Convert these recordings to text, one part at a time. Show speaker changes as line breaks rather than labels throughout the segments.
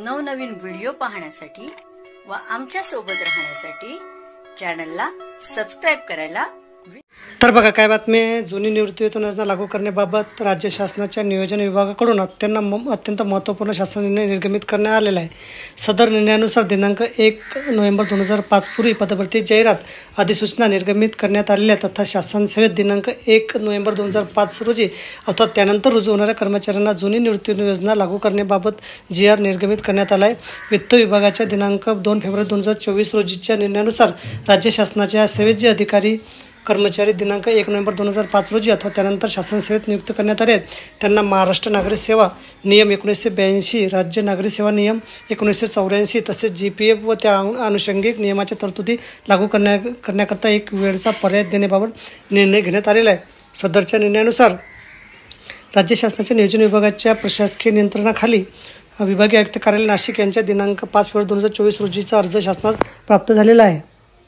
नवनवीन व्हिडिओ पाहण्यासाठी व आमच्या सोबत राहण्यासाठी चॅनलला सबस्क्राइब करायला।
तर बघा काय बातमी आहे, जुनी निवृत्तीवेतन योजना लागू करण्याबाबत राज्य शासनाच्या नियोजन विभागाकडून अत्यंत महत्त्वपूर्ण शासन निर्णय निर्गमित करण्यात आलेला आहे। सदर निर्णयानुसार दिनांक 1 नोव्हेंबर 2005 पूर्वी पदभरती जाहिरात अधिसूचना निर्गमित करण्यात आलेल्या तथा शासन सेवेत दिनांक 1 नोव्हेंबर 2005 रोजी अथवा त्यानंतर रुजू होणाऱ्या कर्मचाऱ्यांना जुनी निवृत्ती योजना लागू करण्याबाबत GR निर्गमित करण्यात आला आहे। वित्त विभागाच्या दिनांक 2 फेब्रुवारी 2024 रोजीच्या निर्णयानुसार राज्य शासनाच्या सेवेत जे अधिकारी कर्मचारी दिनांक 1 नोव्हेंबर 2005 रोजी अथवा त्यानंतर शासन सेवेत नियुक्त करण्यात आले त्यांना महाराष्ट्र नागरी सेवा नियम 1982, राज्य नागरी सेवा नियम 1984 तसेच GPF व त्या अनुषंगिक नियमाच्या तरतुदी लागू करण्याकरता एक वेळचा पर्याय देण्याबाबत निर्णय घेण्यात आलेला आहे। सदरच्या निर्णयानुसार राज्य शासनाच्या नियोजन विभागाच्या प्रशासकीय नियंत्रणाखाली विभागीय आयुक्त कार्यालय नाशिक यांच्या दिनांक 5 फेब्रुवारी 2024 रोजीचा अर्ज शासनास प्राप्त झालेला आहे।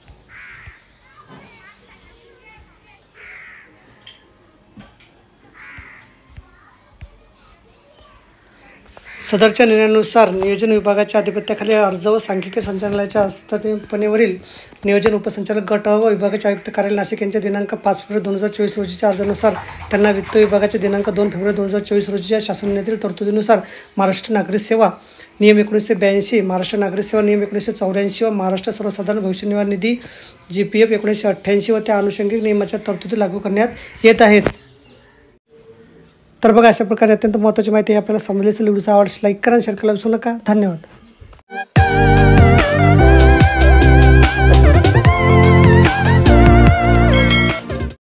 सदरच्या निर्णयानुसार नियोजन विभागाच्या अधिपत्याखाली अर्ज व सांख्यिकी संचालनालयाच्या आस्थापनेवरील नियोजन उपसंचालक गट व विभागाचे आयुक्त कार्यालय नाशिक यांच्या दिनांक 5 फेब्रुवारी 2024 रोजीच्या अर्जानुसार त्यांना वित्त विभागाचे दिनांक 2 फेब्रुवारी 2024 रोजीच्या शासन निर्णयातील तरतुदीनुसार महाराष्ट्र नागरी सेवा नियम 1982, महाराष्ट्र नागरी सेवा नियम 1984 व महाराष्ट्र सर्वसाधारण भविष्य निर्वाह निधी GPF 1988 व त्या अनुषंगिक नियमाच्या तरतुदी लागू करण्यात येत आहेत। तर बघा अशा प्रकारे अत्यंत महत्त्वाची माहिती आपल्याला समजली असेल। व्हिडिओ आवडल्यास लाईक करा, शेअर करायला विसरू नका। धन्यवाद।